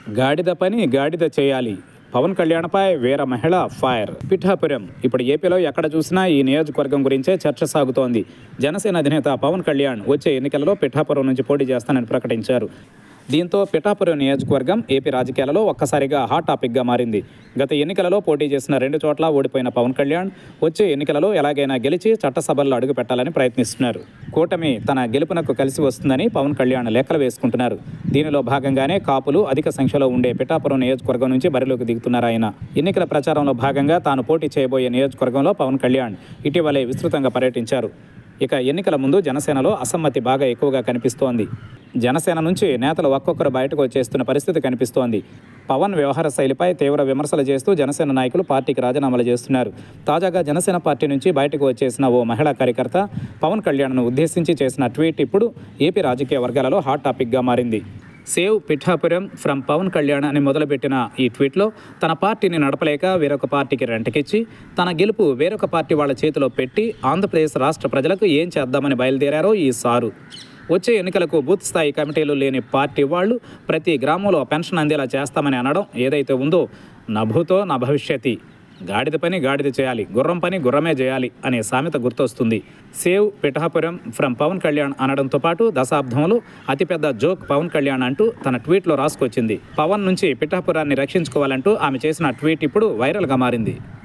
గాడిద పని గాడిద చేయాలి. పవన్ కళ్యాణ్పై వీర మహిళ ఫైర్. పిఠాపురం. ఇప్పుడు ఏపీలో ఎక్కడ చూసినా ఈ నియోజకవర్గం గురించే చర్చ సాగుతోంది. జనసేన అధినేత పవన్ కళ్యాణ్ వచ్చే ఎన్నికలలో పిఠాపురం నుంచి పోటీ చేస్తానని ప్రకటించారు. దీంతో పిఠాపురం నియోజకవర్గం ఏపీ రాజకీయాలలో ఒక్కసారిగా హాట్ టాపిక్గా మారింది. గత ఎన్నికలలో పోటీ చేసిన 2 చోట్ల ఓడిపోయిన పవన్ కళ్యాణ్ వచ్చే ఎన్నికలలో ఎలాగైనా గెలిచి చట్టసభల్లో అడుగు పెట్టాలని ప్రయత్నిస్తున్నారు. కూటమి తన గెలుపునకు కలిసి వస్తుందని పవన్ కళ్యాణ్ లెక్కలు వేసుకుంటున్నారు. దీనిలో భాగంగానే కాపులు అధిక సంఖ్యలో ఉండే పిఠాపురం నియోజకవర్గం నుంచి బరిలోకి దిగుతున్నారు ఆయన. ఎన్నికల ప్రచారంలో భాగంగా తాను పోటీ చేయబోయే నియోజకవర్గంలో పవన్ కళ్యాణ్ ఇటీవలే విస్తృతంగా పర్యటించారు. ఇక ఎన్నికల ముందు జనసేనలో అసమ్మతి బాగా ఎక్కువగా కనిపిస్తోంది. జనసేన నుంచి నేతలు ఒక్కొక్కరు బయటకు వచ్చేస్తున్న పరిస్థితి కనిపిస్తోంది. పవన్ వ్యవహార శైలిపై తీవ్ర విమర్శలు చేస్తూ జనసేన నాయకులు పార్టీకి రాజీనామాలు చేస్తున్నారు. తాజాగా జనసేన పార్టీ నుంచి బయటకు వచ్చేసిన ఓ మహిళా కార్యకర్త పవన్ కళ్యాణ్ను ఉద్దేశించి చేసిన ట్వీట్ ఇప్పుడు ఏపీ రాజకీయ వర్గాలలో హాట్ టాపిక్గా మారింది. సేవ్ పిఠాపురం ఫ్రమ్ పవన్ కళ్యాణ్ అని మొదలుపెట్టిన ఈ ట్వీట్లో తన పార్టీని నడపలేక వేరొక పార్టీకి రెంటకిచ్చి తన గెలుపు వేరొక పార్టీ వాళ్ళ చేతిలో పెట్టి ఆంధ్రప్రదేశ్ రాష్ట్ర ప్రజలకు ఏం చేద్దామని బయలుదేరారో ఈ సారు. వచ్చే ఎన్నికలకు బూత్ స్థాయి కమిటీలు లేని పార్టీ వాళ్ళు ప్రతి గ్రామంలో పెన్షన్ అందేలా చేస్తామని అనడం ఏదైతే ఉందో నభూతో నా భవిష్యతి. గాడిద పని గాడిద చేయాలి, గుర్రం పని గుర్రమే చేయాలి అనే సామెత గుర్తొస్తుంది. సేవ్ పిఠాపురం ఫ్రమ్ పవన్ కళ్యాణ్ అనడంతో పాటు దశాబ్దంలో అతిపెద్ద జోక్ పవన్ కళ్యాణ్ అంటూ తన ట్వీట్లో రాసుకొచ్చింది. పవన్ నుంచి పిఠాపురాన్ని రక్షించుకోవాలంటూ ఆమె చేసిన ట్వీట్ ఇప్పుడు వైరల్గా మారింది.